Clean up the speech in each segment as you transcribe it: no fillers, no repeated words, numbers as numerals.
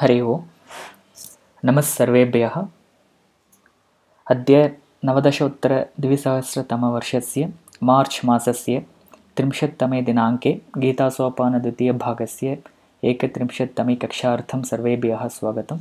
हरि ओं नमस्सर्वेभ्यः। अद्य नवदशोत्तरद्विसहस्रतमवर्षस्य मार्च् मासस्य 30तमे दिनाङ्के गीतासोपानद्वितीयभागस्य 31तमी कक्षार्थं सर्वेभ्यः स्वागतम्।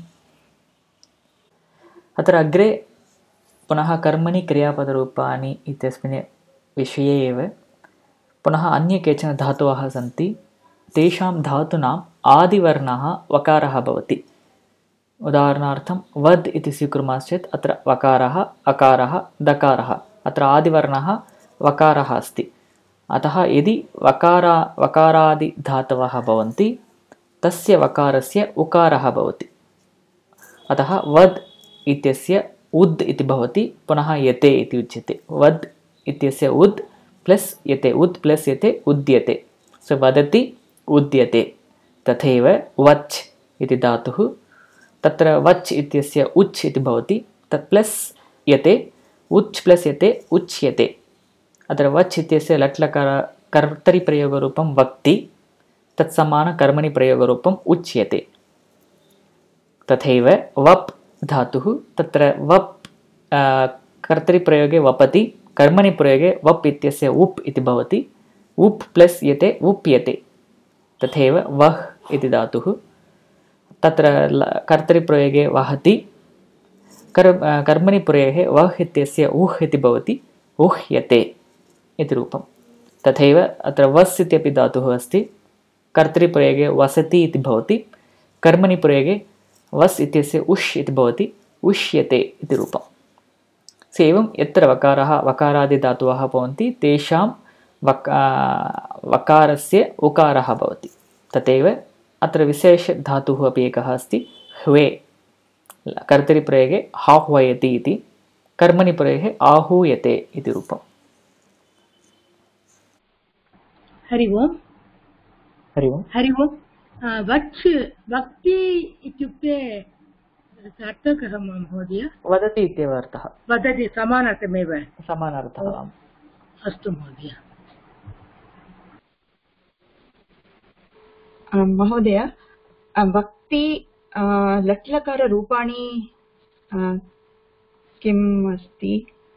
अत्र अग्रे पुनः कर्मणि क्रियापदरूपाणि इत्यस्मिन् विषये एव पुनः अन्ये केचन धातवः सन्ति। तेषां धातूनाम् आदिवर्णः वकारः भवति। उदाहरणार्थं वद् इति स्वीकुर्मश्चेत् अत्र वकारः, अकारः, दकारः, अत्र आदिवर्णः वकारः अस्ति। अतः यदि वकारादिधातवः भवन्ति तस्य वकारस्य उकारः भवति। अतः वद् इत्यस्य उद् इति भवति, पुनः यते इति उच्यते। वद् इत्यस्य उद् प्लस् यते, उद् प्लस् यते उद्यते, सो वदति उद्यते। तथैव वच् इति धातुः, तत्र वच् इत्यस्य उच् इति भवति, तत् प्लस् यते, उच् प्लस् यते उच्यते। अत्र वच् इत्यस्य लट्लकार कर्तरिप्रयोगरूपं वक्ति, तत्समानकर्मणि प्रयोगरूपम् उच्यते। तथैव वप् धातुः, तत्र वप् कर्तरिप्रयोगे वपति, कर्मणि प्रयोगे वप् इत्यस्य उप् इति भवति, उप् प्लस् यते उप्यते। तथैव वह् इति धातुः, तत्र कर्तरिप्रयोगे वहति, कर्मणि प्रयोगे वह् इत्यस्य उह् इति भवति, उह्यते इति रूपम्। तथैव अत्र वस् इत्यपि धातुः अस्ति, कर्तरिप्रयोगे वसति इति भवति, कर्मणि प्रयोगे वस् इत्यस्य उष् इति भवति, उष्यते इति रूपम्। एवं यत्र वकारादिधातवः भवन्ति तेषां वकारस्य उकारः भवति। तथैव अत्र विशेषधातुः अपि एकः अस्ति, ह्वे। कर्तरिप्रयोगे आह्वयति इति, कर्मणि प्रयोगे आहूयते इति रूपम्। हरि ओम्। हरि ओम्। हरि ओम्। वच् वक्ति इत्युक्ते अर्थः कः महोदय? वदति इत्येव अर्थः। वदति समानार्थमेव? समानार्थः। अस्तु महोदय। महोदय, वक्ति लट्लकाररूपाणि किम् अस्ति?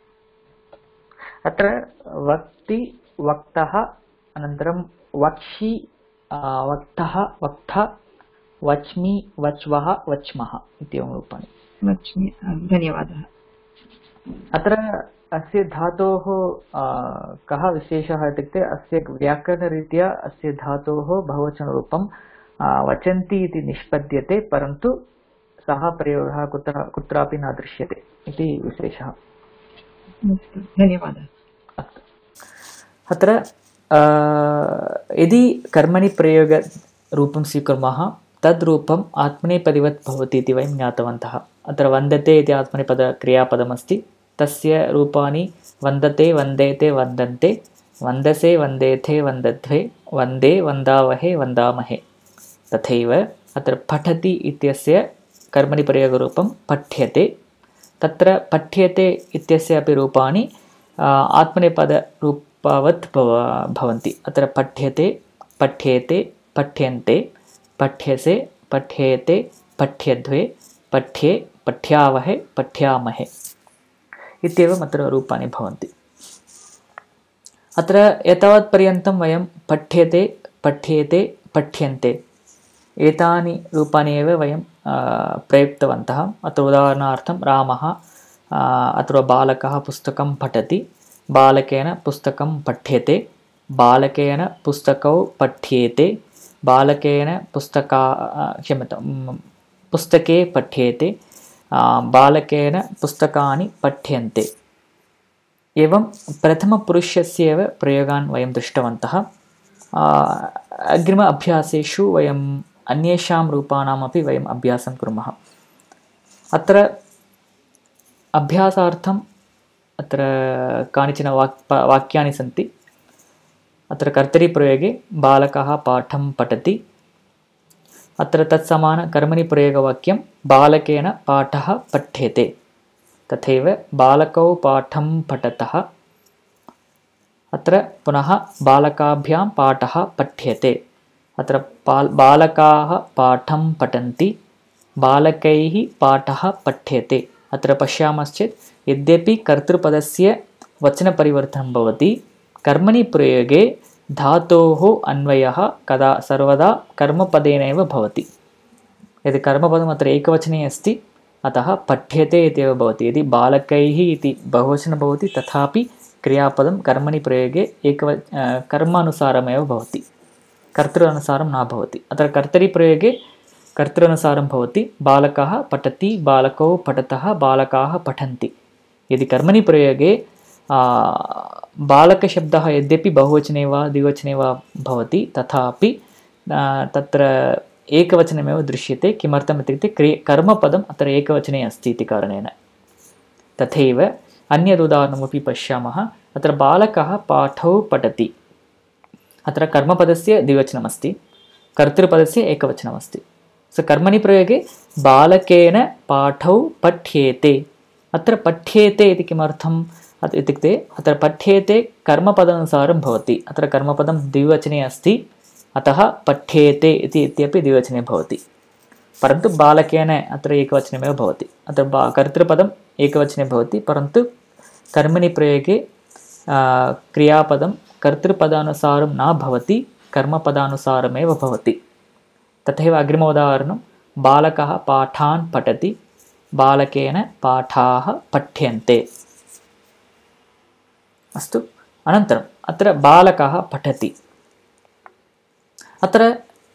अत्र वक्ति, वक्तः, अनन्तरं वक्षि, वक्तः, वक्ता, वच्मि, वच्वः, वच्मः इत्येवं रूपाणि। वच्मि, धन्यवादः। अत्र अस्य धातोः कः विशेषः इत्युक्ते अस्य व्याकरणरीत्या अस्य धातोः बहुवचनरूपं वचन्ति इति निष्पद्यते, परन्तु सः प्रयोगः कुत्रापि न दृश्यते इति विशेषः। धन्यवादः। अस्तु, अत्र यदि कर्मणि प्रयोगरूपं स्वीकुर्मः तद्रूपम् आत्मनेपदिवत् भवति इति वयं ज्ञातवन्तः। अत्र वन्दते इति आत्मनेपदक्रियापदमस्ति, तस्य रूपाणि वन्दते, वन्देते, वन्दन्ते, वन्दसे, वन्देथे, वन्दध्वे, वन्दे, वन्दावहे, वन्दामहे। तथैव अत्र पठति इत्यस्य कर्मणि प्रयोगरूपं पठ्यते, तत्र पठ्यते इत्यस्य अपि रूपाणि आत्मनेपदरूपवत् भवन्ति। अत्र पठ्यते, पठ्येते, पठ्यन्ते, पठ्यसे, पठ्येते, पठ्यध्वे, पठ्ये, पठ्यावहे, पठ्यामहे इत्येवम् अत्र रूपाणि भवन्ति। अत्र एतावत्पर्यन्तं वयं पठ्यते, पठ्येते, पठ्यन्ते एतानि रूपाणि एव वयं प्रयुक्तवन्तः। अत्र उदाहरणार्थं रामः अथवा बालकः पुस्तकं पठति, बालकेन पुस्तकं पठ्यते, बालकेन पुस्तकौ पठ्येते, बालकेन पुस्तके पठ्येते, बालकेन पुस्तकानि पठ्यन्ते। एवं प्रथमपुरुषस्य एव प्रयोगान् वयं दृष्टवन्तः। अग्रिम अभ्यासेषु वयम् अन्येषां रूपाणामपि वयम् अभ्यासं कुर्मः। अत्र अभ्यासार्थम् अत्र कानिचन वाक्यानि सन्ति। अत्र कर्तरिप्रयोगे बालकः पाठं पठति, अत्र तत्समानकर्मणि प्रयोगवाक्यं बालकेन पाठः पठ्यते। तथैव बालकौ पाठं पठतः, अत्र पुनः बालकाभ्यां पाठः पठ्यते। अत्र बालकाः पाठं पठन्ति, बालकैः पाठः पठ्यते। अत्र पश्यामश्चेत् यद्यपि कर्तृपदस्य वचनपरिवर्तनं भवति, कर्मणि प्रयोगे धातोः अन्वयः कदा सर्वदा कर्मपदेनैव भवति। यदि कर्मपदम् अत्र एकवचने अस्ति, अतः पठ्यते इत्येव भवति। यदि बालकैः इति बहुवचनं भवति, तथापि क्रियापदं कर्मणि प्रयोगे कर्मानुसारमेव भवति, कर्तृ-अनुसारं न भवति। अत्र कर्तरिप्रयोगे कर्तृ-अनुसारं भवति। बालकः पठति, बालकौ पठतः, बालकाः पठन्ति। यदि कर्मणि प्रयोगे बालकशब्दः यद्यपि बहुवचने वा द्विवचने वा भवति, तथापि तत्र एकवचनमेव दृश्यते। किमर्थम् इत्युक्ते कर्मपदम् अत्र एकवचने अस्ति इति कारणेन। तथैव अन्यदुदाहरणमपि पश्यामः। अत्र बालकः पाठौ पठति। अत्र कर्मपदस्य द्विवचनमस्ति, कर्तृपदस्य एकवचनमस्ति। कर्मणि प्रयोगे बालकेन पाठौ पठ्येते। अत्र पठ्येते इति किमर्थम् इत्युक्ते अत्र पठ्येते कर्मपदानुसारं भवति। अत्र कर्मपदं द्विवचने अस्ति, अतः पठ्येते इत्यपि द्विवचने भवति। परन्तु बालकेन अत्र एकवचनमेव भवति। अत्र कर्तृपदम् एकवचने भवति, परन्तु कर्मणि प्रयोगे क्रियापदं कर्तृपदानुसारं न भवति, कर्मपदानुसारमेव भवति। तथैव अग्रिमोदाहरणं बालकः पाठान् पठति, बालकेन पाठाः पठ्यन्ते। अस्तु, अनन्तरम् अत्र बालकः पठति। अत्र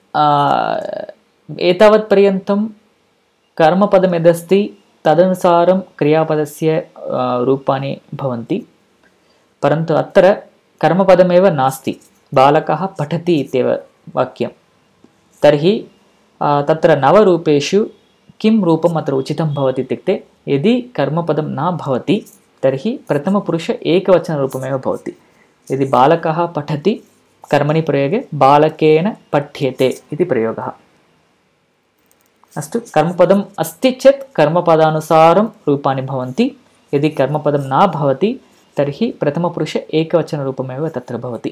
एतावत्पर्यन्तं कर्मपदं यदस्ति तदनुसारं क्रियापदस्य रूपाणि भवन्ति, परन्तु अत्र कर्मपदमेव नास्ति, बालकः पठति इत्येव वाक्यं। तर्हि तत्र नवरूपेषु किं रूपम् अत्र उचितं भवति इत्युक्ते, यदि कर्मपदं न भवति तर्हि प्रथमपुरुष एकवचनरूपमेव भवति। यदि बालकः पठति, कर्मणि प्रयोगे बालकेन पठ्यते इति प्रयोगः। अस्तु, कर्मपदम् अस्ति चेत् कर्मपदानुसारं रूपाणि भवन्ति। यदि कर्मपदं न भवति तर्हि प्रथमपुरुष एकवचनरूपमेव तत्र भवति।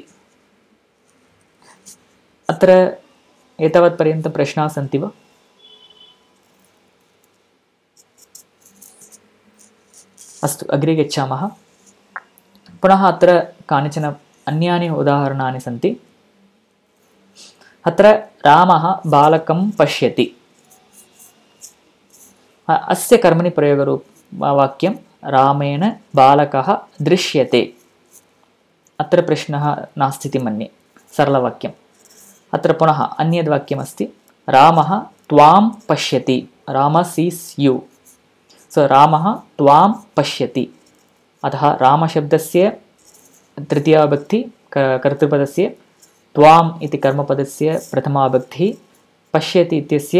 अत्र एतावत्पर्यन्तं प्रश्नाः सन्ति वा? अस्तु, अग्रे गच्छामः। पुनः अत्र कानिचन अन्यानि उदाहरणानि सन्ति। अत्र रामः बालकं पश्यति। अस्य कर्मणि प्रयोगवाक्यं रामेण बालकः दृश्यते। अत्र प्रश्नः नास्ति इति मन्ये, सरलवाक्यम्। अत्र पुनः अन्यद्वाक्यमस्ति, रामः त्वां पश्यति। Ram sees you. रामः त्वां पश्यति। अतः रामशब्दस्य तृतीया विभक्ति कर्तृपदस्य, त्वाम् इति कर्मपदस्य प्रथमा विभक्तिः, पश्यति इत्यस्य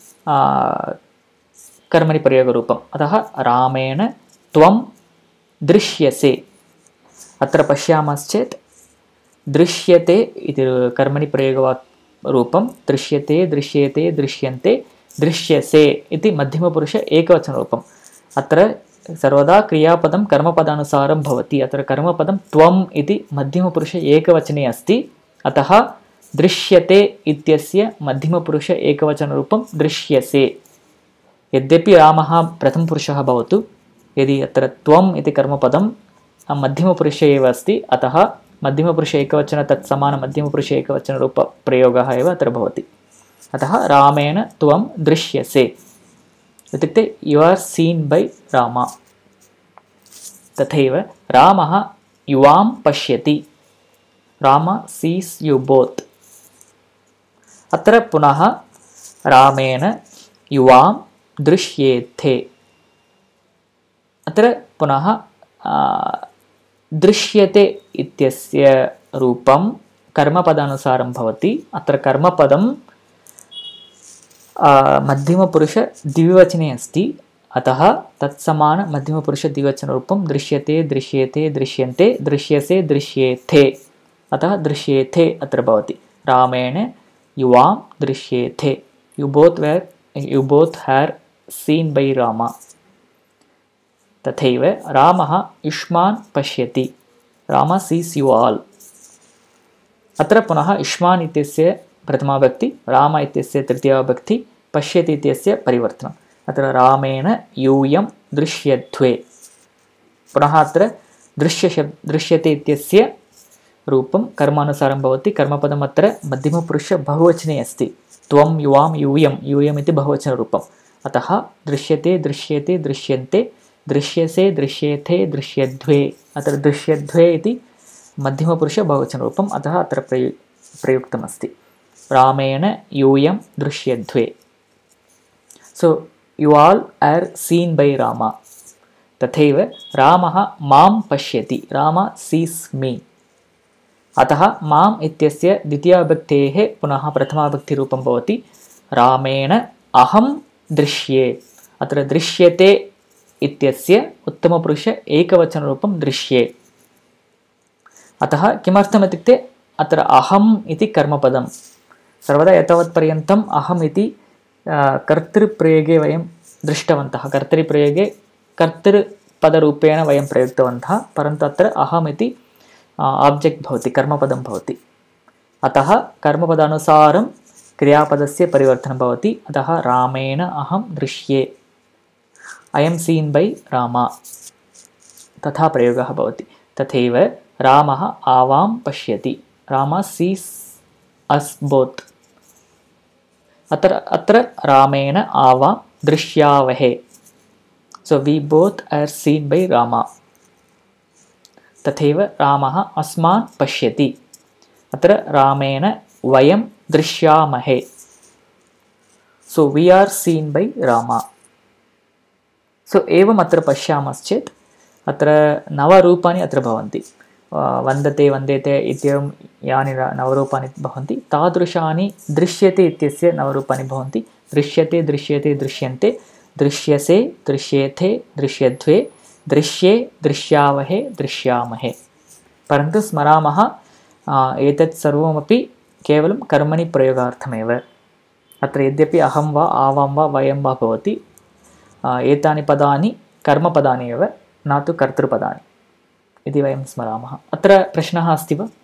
कर्मणि प्रयोगरूपम्। अतः रामेण त्वं दृश्यसे। अत्र पश्यामश्चेत् दृश्यते इति कर्मणि प्रयोगरूपं, दृश्यते, दृश्येते, दृश्यन्ते, दृश्यसे इति मध्यमपुरुष एकवचनरूपम्। अत्र सर्वदा क्रियापदं कर्मपदानुसारं भवति। अत्र कर्मपदं त्वम् इति मध्यमपुरुष एकवचने अस्ति, अतः दृश्यते इत्यस्य मध्यमपुरुष एकवचनरूपं दृश्यसे। यद्यपि रामः प्रथमपुरुषः भवतु, यदि अत्र त्वम् इति कर्मपदं मध्यमपुरुषे एव अस्ति, अतः मध्यमपुरुष एकवचन तत्समानमध्यमपुरुष एकवचनरूपप्रयोगः एव अत्र भवति। अतः रामेण त्वं दृश्यसे इत्युक्ते you are seen by Ram. तथैव रामः युवां पश्यति। Ram sees you both. अत्र पुनः रामेण युवां दृश्येथे। अत्र पुनः दृश्यते इत्यस्य रूपं कर्मपदानुसारं भवति। अत्र कर्मपदं मध्यमपुरुष द्विवचने अस्ति, अतः तत्समान मध्यमपुरुष द्विवचनरूपं दृश्यते, दृश्येते, दृश्यन्ते, दृश्यसे, दृश्येथे। अतः दृश्येथे अत्र भवति। रामेण युवां दृश्येथे। You both are seen by Ram. तथैव रामः युष्मान् पश्यति। Ram sees you all. अत्र पुनः युष्मान् इत्यस्य प्रथमा विभक्ति, राम इत्यस्य तृतीया विभक्ति, पश्यति इत्यस्य परिवर्तनम् अत्र रामेण यूयं दृश्यध्वे पुनः अत्र दृश्यते इत्यस्य रूपं कर्मानुसारं भवति कर्मपदम् अत्र मध्यमपुरुष बहुवचने अस्ति त्वं युवां यूयम् इति बहुवचनरूपम् अतः दृश्यते दृश्येते दृश्यन्ते दृश्यसे दृश्येथे दृश्यध्वे अत्र दृश्यध्वे इति मध्यमपुरुष बहुवचनरूपम् अतः अत्र प्रयुक्तमस्ति रामेण यूयं दृश्यध्वे so you all are seen by Ram तथैव रामः मां पश्यति राम सीस् मी अतः माम् इत्यस्य द्वितीयाविभक्तेः पुनः प्रथमाविभक्तिरूपं भवति रामेण अहं दृश्ये अत्र दृश्यते इत्यस्य उत्तमपुरुष एकवचनरूपं दृश्ये अतः किमर्थम् इत्युक्ते अत्र अहम् इति कर्मपदं सर्वदा एतावत्पर्यन्तम् अहम् इति कर्तृप्रयोगे वयं दृष्टवन्तः कर्तरिप्रयोगे कर्तृपदरूपेण वयं प्रयुक्तवन्तः परन्तु अत्र अहम् इति आब्जेक्ट् भवति कर्मपदं भवति अतः कर्मपदानुसारं क्रियापदस्य परिवर्तनं भवति अतः रामेण अहं दृश्ये I am seen by रामा तथा प्रयोगः भवति तथैव रामः आवां पश्यति रामा सीस् अस् बोत् अत्र रामेण आवां दृश्यावहे so we both are seen by Rama तथैव रामः अस्मान् पश्यति अत्र रामेण वयं दृश्यामहे so we are seen by Rama so एवम् अत्र पश्यामश्चेत् अत्र नवरूपाणि अत्र भवन्ति वन्दते वन्देते इत्येवं यानि नवरूपाणि भवन्ति तादृशानि दृश्यते इत्यस्य नवरूपाणि भवन्ति दृश्यते दृश्यते दृश्यन्ते दृश्यसे दृश्येथे दृश्यध्वे दृश्ये दृश्यावहे दृश्यामहे परन्तु स्मरामः एतत् सर्वमपि केवलं कर्मणि प्रयोगार्थमेव अत्र यद्यपि अहं वा आवां वा वयं वा भवति एतानि पदानि कर्मपदानि एव न तु कर्तृपदानि इति वयं स्मरामः अत्र प्रश्नः अस्ति वा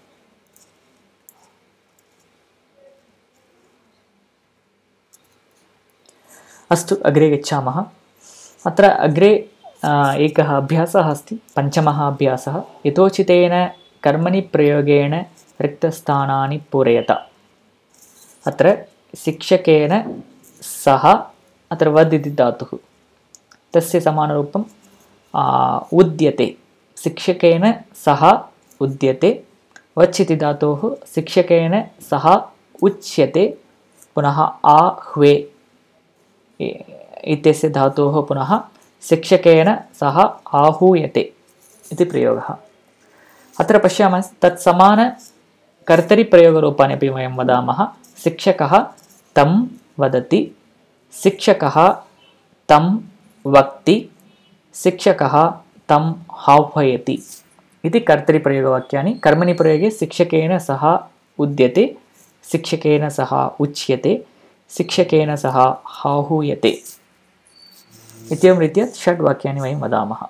अस्तु अग्रे गच्छामः अत्र अग्रे एकः अभ्यासः अस्ति पञ्चमः अभ्यासः यथोचितेन कर्मणि प्रयोगेण रिक्तस्थानानि पूरयत अत्र शिक्षकेन सह अत्र वद् इति धातुः तस्य समानरूपं उद्यते शिक्षकेन सह उद्यते वच् इति धातोः शिक्षकेन सह उच्यते पुनः आह्वे इत्यस्य धातोः पुनः शिक्षकेन सह आहूयते इति प्रयोगः अत्र पश्यामः तत्समान कर्तरिप्रयोगरूपाणि अपि वयं वदामः शिक्षकः तं वदति शिक्षकः तं वक्ति शिक्षकः तं आह्वयति इति कर्तरिप्रयोगवाक्यानि कर्मणि प्रयोगे शिक्षकेन सह उद्यते शिक्षकेन सह उच्यते शिक्षकेन सह आहूयते इत्येवं रीत्या षड् वाक्यानि वयं वदामः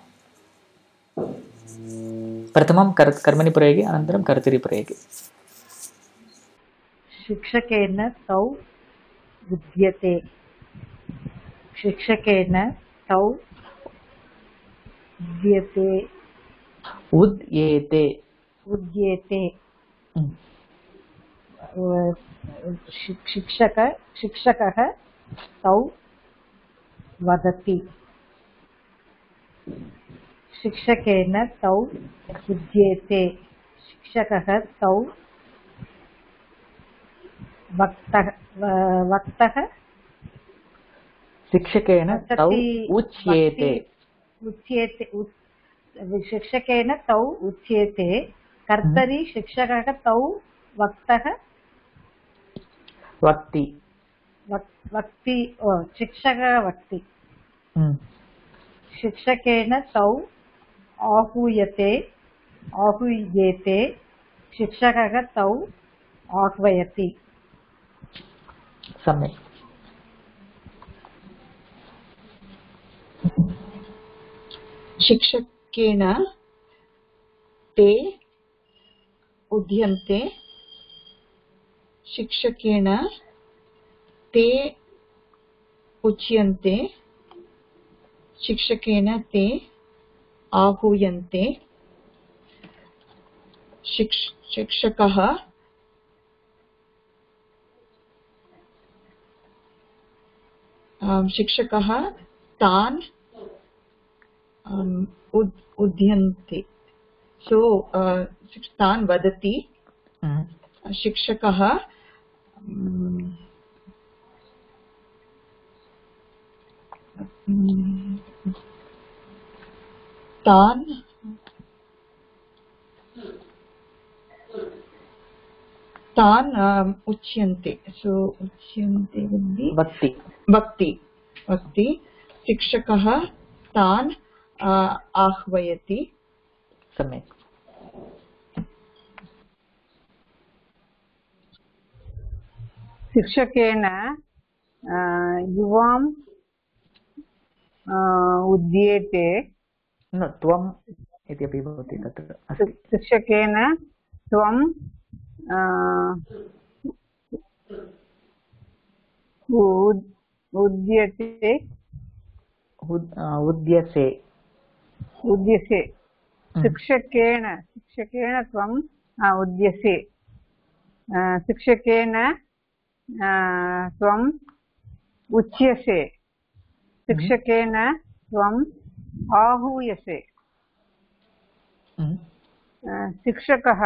प्रथमं कर्मणि प्रयोगे अनन्तरं कर्तरिप्रयोगे शिक्षकेन तौ उद्यते शिक्षकेन तौ उद्येते शिक्षकः तौ वदति शिक्षकेन तौ उद्येते शिक्षकः तौ वक्तः शिक्षकेन तौ उच्येते शिक्षकेन तौ उच्येते कर्तरि शिक्षकः तौ वक्तः वक्ति शिक्षकः वक्ति शिक्षकेन तौ आहूयते शिक्षकः तौ आह्वयति सम्यक् शिक्षकेन ते उद्यन्ते शिक्षकेन ते उच्यन्ते शिक्षकेन ते आहूयन्ते शिक्षकः तान् उद्यन्ते सो तान् वदति शिक्षकः तान् उच्यन्ते सो उच्यन्ते वक्ति शिक्षकः तान् आह्वयति सम्यक् शिक्षकेन युवाम् उद्येते न त्वम् इत्यपि भवति तत्र अस्ति शिक्षकेन त्वम् उद्यते उद्यसे शिक्षकेन त्वम् उद्यसे शिक्षकेन त्वम् उच्यसे शिक्षकेन त्वम् आहूयसे शिक्षकः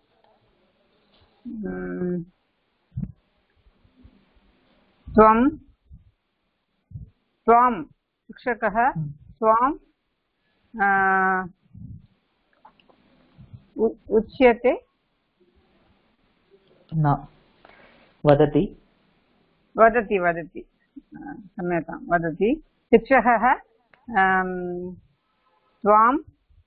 त्वम् शिक्षकः त्वम् उच्यते न वदति क्षम्यतां वदति शिक्षकः त्वाम्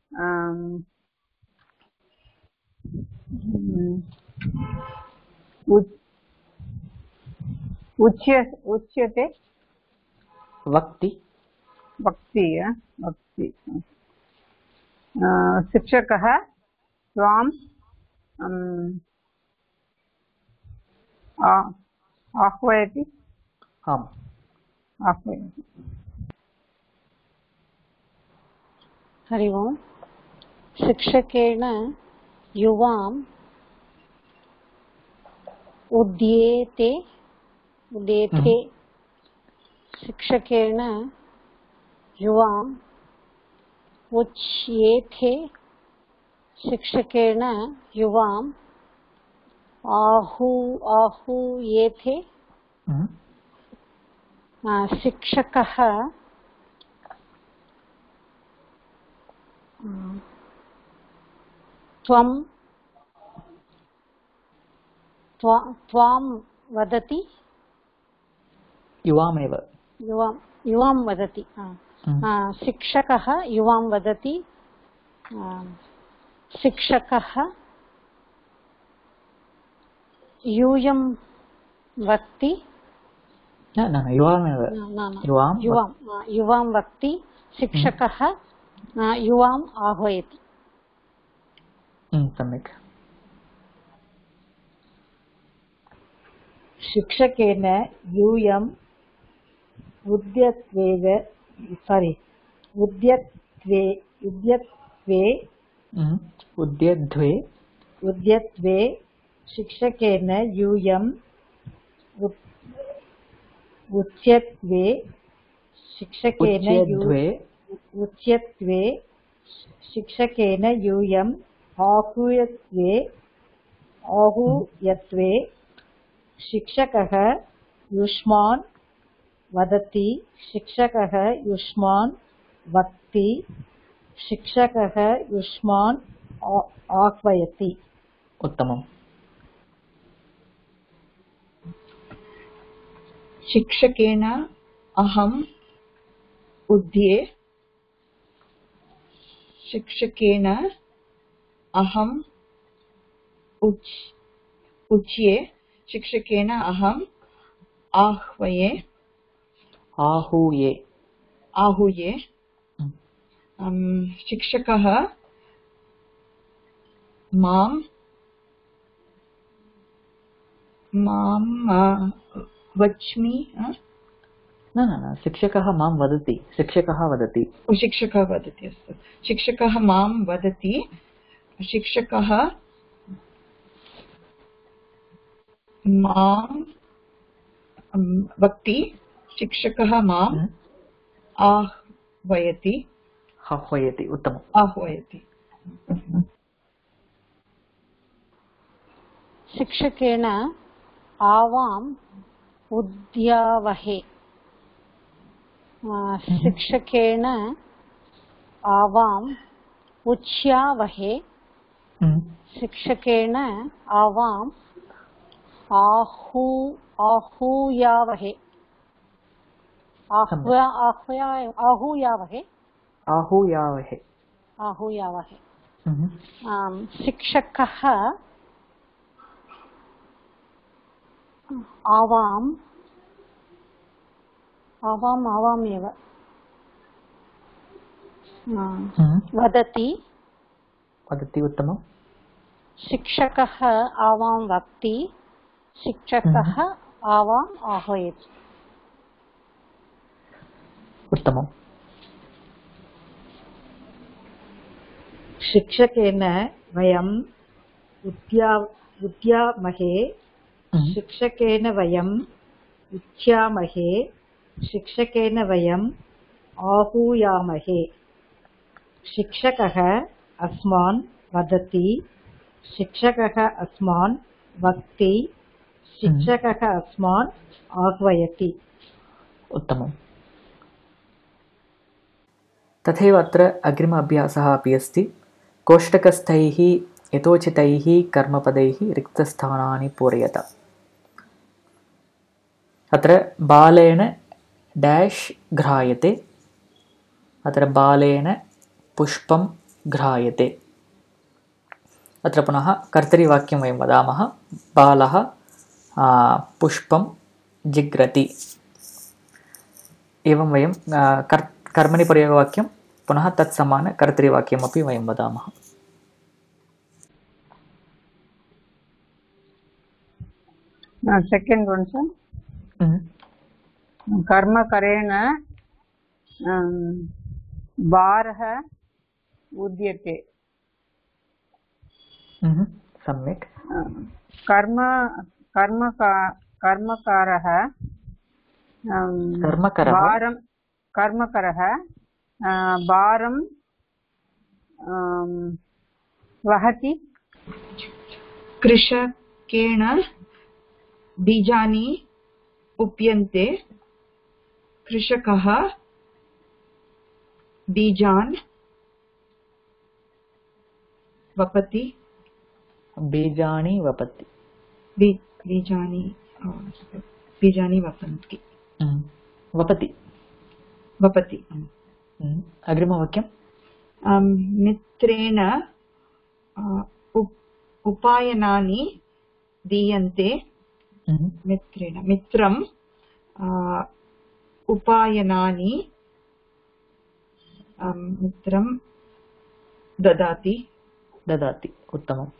उच्यते वक्ति शिक्षकः त्वाम् आह्वयति आम् आह्वयति हरि ओम् शिक्षकेन युवाम् उद्येते शिक्षकेन युवाम् उच्येते शिक्षकेन युवाम् आहूयेते शिक्षकः त्वां वदति युवां वदति शिक्षकः युवां वदति शिक्षकः यूयं वक्ति युवां वक्ति शिक्षकः युवाम् आह्वयति सम्यक् शिक्षकेन यूयम् उद्यत्वे शिक्षकेन यूयम् उच्यत्वे शिक्षकेन यूयम् आहूयत्वे शिक्षकः युष्मान् वदति शिक्षकः युष्मान् वक्ति शिक्षकः युष्मान् आह्वयति उत्तमम् शिक्षकेन अहम् उद्ये शिक्षकेन अहम् उच्ये शिक्षकेन अहम् आहूये शिक्षकः मां वच्मि न न न शिक्षकः मां वदति शिक्षकः वदति शिक्षकः वदति अस्तु शिक्षकः मां वदति शिक्षकः मां वक्ति शिक्षकः माम् आह्वयति आह्वयति उत्तमम् आह्वयति शिक्षकेन आवाम् उद्यावहे शिक्षकेन आवाम् उच्यावहे शिक्षकेन आवाम् आहूयावहे आहूयावहे आहूयावहे आहूयावहे शिक्षकः आवाम् आवामेव वदति वदति उत्तमम् शिक्षकः आवां वक्ति शिक्षकः आवाम् आह्वयति उत्तमम् शिक्षकेन वयम् उद्यामहे शिक्षकेन वयम् उच्यामहे शिक्षकेन वयम् आहूयामहे शिक्षकः अस्मान् वदति शिक्षकः अस्मान् वक्ति शिक्षकः अस्मान् आह्वयति उत्तमम् तथैव अत्र अग्रिम अभ्यासः अपि अस्ति कोष्टकस्थैः यथोचितैः कर्मपदैः रिक्तस्थानानि पूरयत अत्र बालेन डैश् घ्रायते अत्र बालेन पुष्पं घ्रायते अत्र पुनः कर्तरिवाक्यं वयं वदामः बालः पुष्पं जिघ्रति एवं वयं कर्मणि प्रयोगवाक्यं पुनः तत्समान कर्तरिवाक्यमपि वयं वदामः सेकेंड वन सर कर्मकरेण भारः उद्यते सम्यक् कर्मकरः भारं वहति कृषकेण बीजानि उप्यन्ते कृषकः बीजान् वपति बीजानि वपति बीजानि वपन्ति वपति वपति अग्रिमवाक्यं मित्रेण उपायनानि दीयन्ते मित्रेण मित्रं उपायनानि मित्रं ददाति उत्तमम्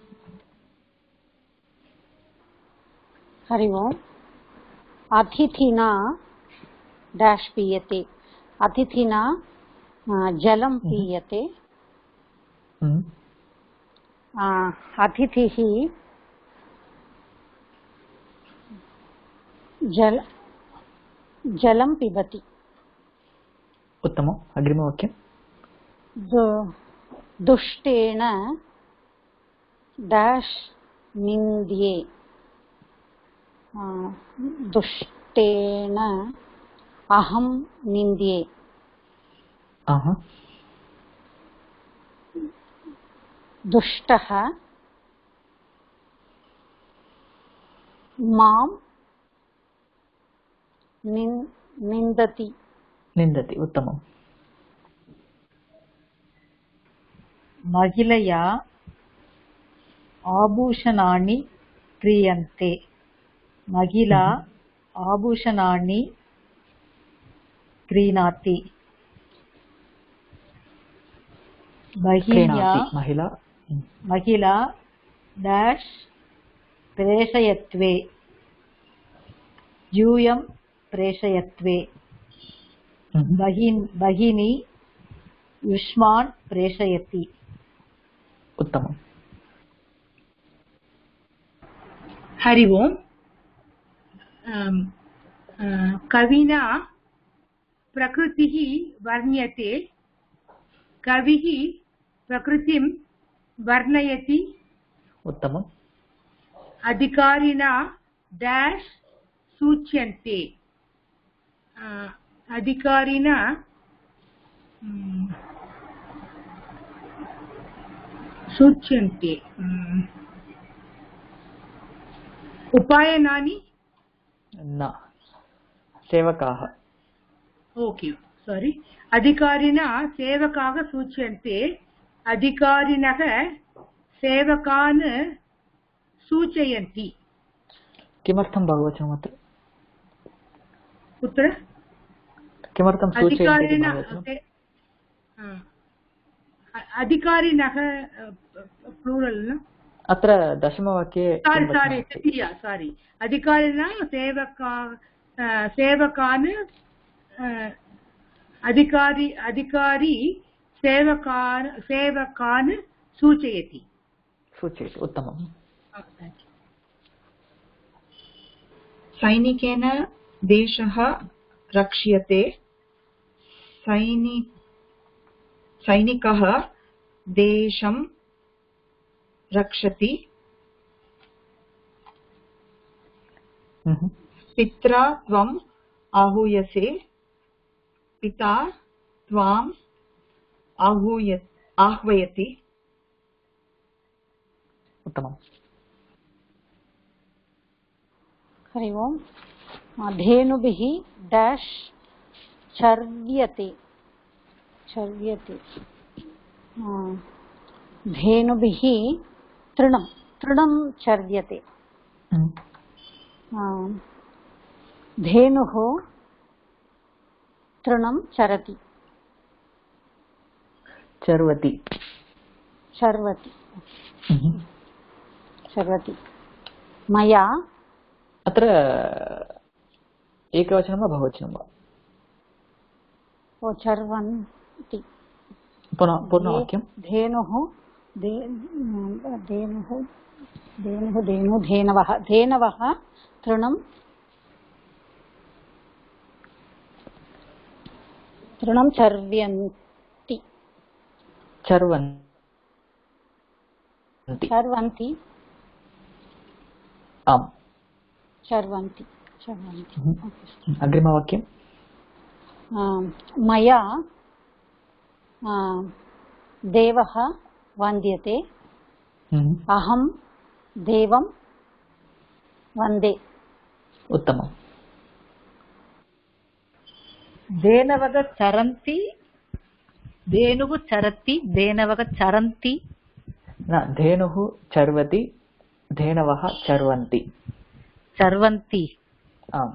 हरि ओम् अतिथिना डैश् पीयते अतिथिना जलं पीयते अतिथिः जलं पिबति उत्तमम् अग्रिमवाक्यं दुष्टेन डैश् निन्द्ये दुष्टेन अहं निन्द्ये दुष्टः मां निन्दति उत्तमम् महिलया आभूषणानि क्रीयन्ते महिला आभूषणानि क्रीणाति महिला डैश् प्रेषयत्वे यूयं प्रेषयत्वे भगिनी युष्मान् प्रेषयति उत्तमम् हरि ओम् कविना प्रकृतिः वर्ण्यते कविः प्रकृतिं वर्णयति उत्तमम् अधिकारिणा डैश् सूच्यन्ते अधिकारिणा सूच्यन्ते उपायनानि न सेवकाः ओके सारी अधिकारिणा सेवकाः सूच्यन्ते अधिकारिणः सेवकान् सूचयन्ति किमर्थं बहुवचनम् अत्र कुत्र किमर्थं सूचयन्ति इति अधिकारिणः बहुवचनम्? अधिकारिणः प्लूरल् न अत्र दशमवाक्ये किं वचनम् अस्ति? सारी अधिकारिणः सेवकान् अधिकारी सेवकान् सूचयति सूचयति उत्तमम् सैनिकेन देशः रक्ष्यते सैनिकः देशं रक्षति पित्रा त्वम् आहूयसे पिता त्वाम् आह्वयति उत्तमम् हरि ओम् धेनुभिः डैश् चर्व्यते धेनुभिः तृणं चर्व्यते धेनुः तृणं चरति चर्वति मया अत्र एकवचनं वा बहुवचनं वा चर्वन्ति पूर्णवाक्यं धेनवः तृणं चर्वन्ति आम् चर्वन्ति अग्रिमवाक्यं मया देवः वन्द्यते अहं देवं वन्दे उत्तमम् धेनवः चरन्ति धेनुः चरति धेनवः चरन्ति न धेनुः चर्वति धेनवः चर्वन्ति आम्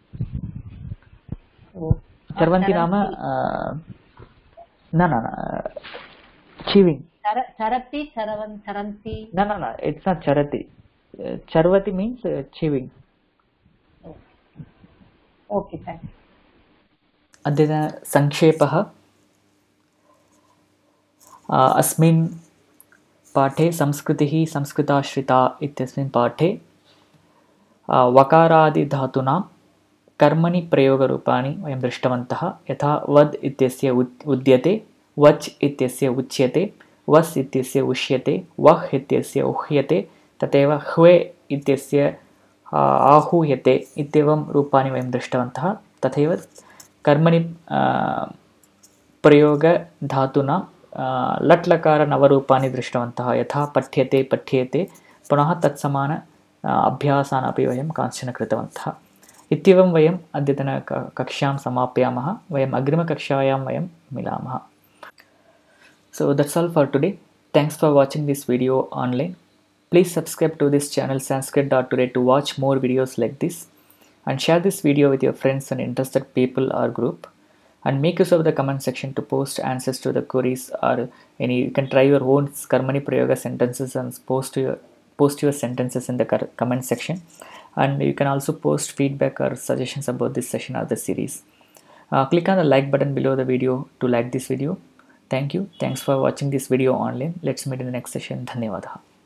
चर्वन्ति नाम न चीविङ्ग् चरति चरन्ति न इट्स् नाट् चरति चर्वति मीन्स् चीविङ्ग् ओके थैंक्स अद्य संक्षेपः अस्मिन् पाठे संस्कृतिः संस्कृताश्रिता इत्यस्मिन् पाठे वकारादिधातूनां कर्मणि प्रयोगरूपाणि वयं दृष्टवन्तः यथा वद् इत्यस्य उद्यते वच् इत्यस्य उच्यते वस् इत्यस्य उष्यते वह् इत्यस्य उह्यते तथैव ह्वे इत्यस्य आहूयते इत्येवं रूपाणि वयं दृष्टवन्तः तथैव कर्मणि प्रयोगधातूनां लट्लकारनवरूपाणि दृष्टवन्तः यथा पठ्यते पठ्येते पुनः तत्समान अभ्यासान् अपि वयं कांश्चन कृतवन्तः इत्येवं वयम् अद्यतनकक्षां समापयामः वयम् अग्रिमकक्षायां वयं मिलामः So that's all for today. Thanks for watching this video online. Please subscribe to this channel Sanskrit.today to watch more videos like this and share this video with your friends and interested people or group and make use of the comment section to post answers to the queries or you can try your own Karmani Prayoga sentences and post your sentences in the comment section and you can also post feedback or suggestions about this session or the series. Click on the like button below the video to like this video. Thank you. Thanks for watching this video online. Let's meet in the next session. Dhanyavada.